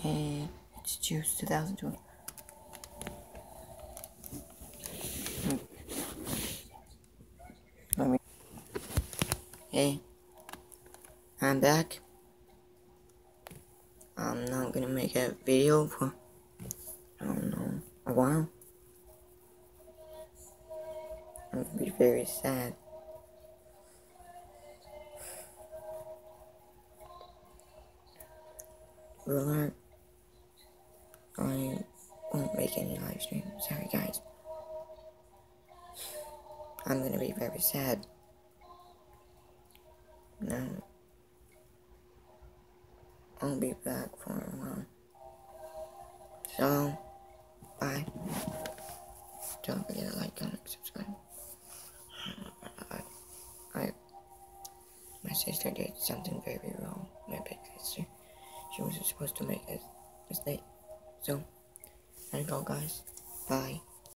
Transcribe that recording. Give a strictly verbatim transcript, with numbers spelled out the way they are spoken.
And it's Juice two thousand twenty. Let me. Hey, I'm back. I'm not gonna make a video for, I don't know, a while. I'm gonna be very sad. Alert. I won't make any live stream. Sorry, guys. I'm gonna be very sad. No. I'll be back for a while. So, bye. Don't forget to like, comment, subscribe. I, I, my sister did something very wrong. My big sister. She wasn't supposed to make a mistake. So, there you go, guys. Bye.